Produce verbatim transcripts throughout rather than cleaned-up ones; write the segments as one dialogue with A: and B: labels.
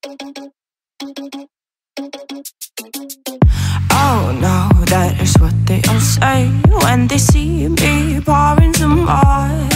A: Oh no, that is what they all say when they see me pouring some more.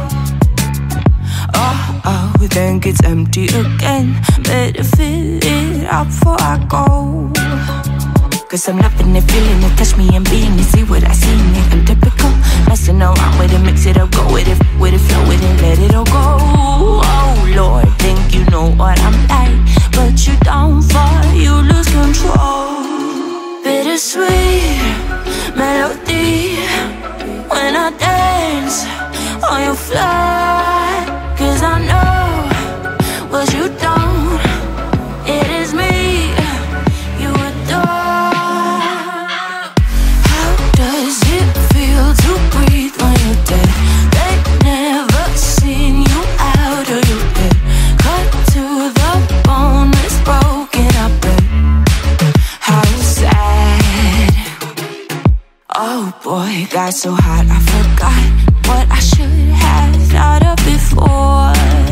A: Oh, oh, think it's empty again. Better fill it up before I go. Cause I'm loving it, feeling it, touch me and being it. See what I see in it, I'm typical. Messing around with it, mix it up, go with it, with it, flow with it, let it all go. Oh Lord, think you know what I'm like, but you don't fall, you lose control. Bittersweet melody when I dance on your fly. Cause I know what you don't, it is me you adore. How does it feel to breathe when you're dead? They never seen you out or you dead. Cut to the bone, it's broken up, babe. How sad. Oh boy, got so hot I forgot what I should have thought of before.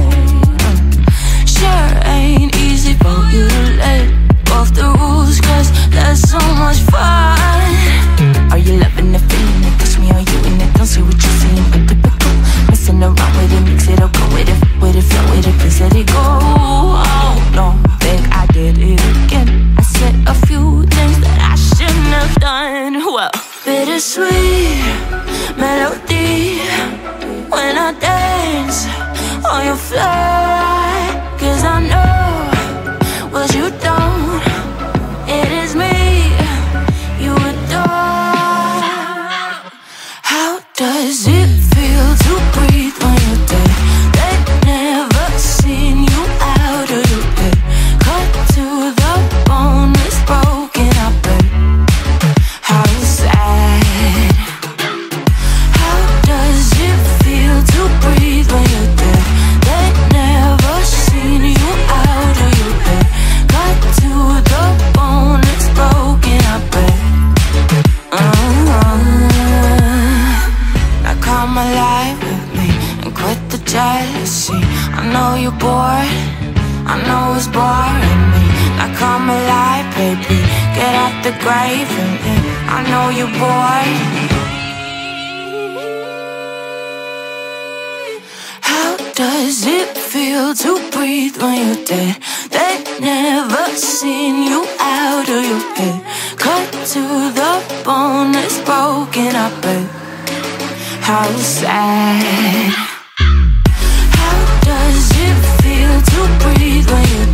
A: Sure ain't easy for you to let go of the rules, cause that's so much fun. Are you loving the feeling it? Touch me, are you in it? Don't say what you're saying, but typical. Messing around with it, mix it up, go with it, with it, flow with it, please let it go. Oh no, think I did it again. I said a few things that I shouldn't have done. Well, bittersweet melody when I dance on your fly. Cause I know what you don't, it is me you adore. How does it feel to breathe when you're dead? They never seen you out or you dead. Cut to the bone, it's broken up, babe. How sad. How does it feel to breathe when you're dead? They never seen you out or you dead. Cut to the bone, it's broken up, babe. uh-huh. Now come alive with me and quit the jealousy. I know you're bored, I know it's boring me. Now come alive, baby, get out the grave and live. I know you're bored. How does it feel to breathe when you're dead? They never seen you out or you dead. Cut to the bone, it's broken up, babe. How sad. How does it feel to breathe when you're